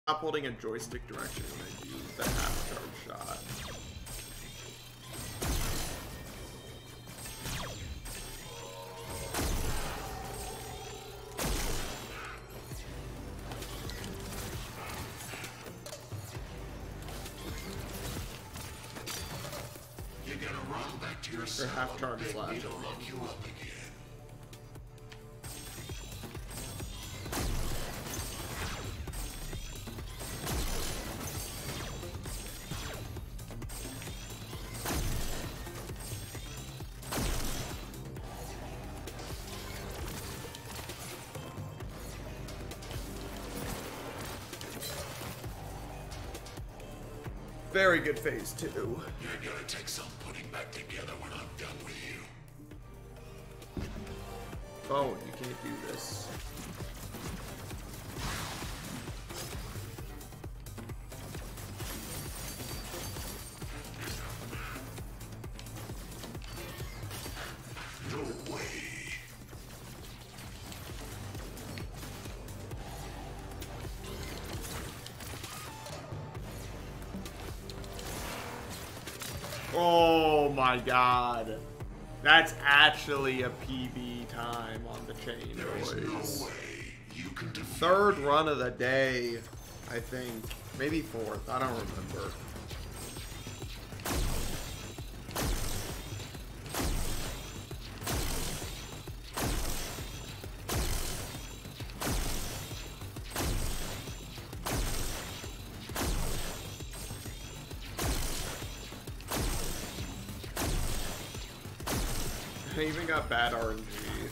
Stop holding a joystick direction when I do the half charge shot. You're gonna run back to your cell. Or half charge slash. It'll look you up again. Very good phase 2. You're gonna take some putting back together when I'm done with you. Phone, you can't do this. No way. Oh my god. That's actually a PB time on the chain, There is no boys. way you can defeat Third run of the day, I think. Maybe fourth, I don't remember. I even got bad RNG.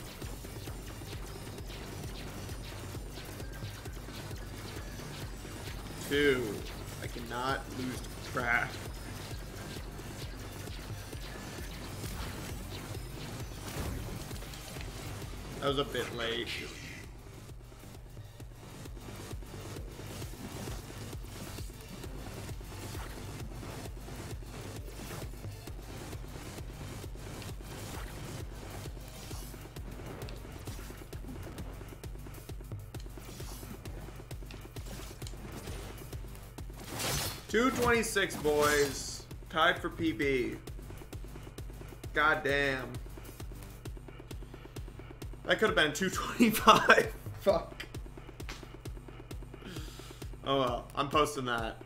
Two. I cannot lose track. That was a bit late. 226, boys. Tied for PB. God damn. That could have been 225. Fuck. Oh well. I'm posting that.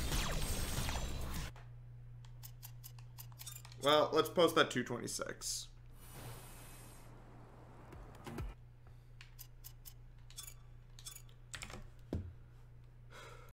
Well, let's post that 226.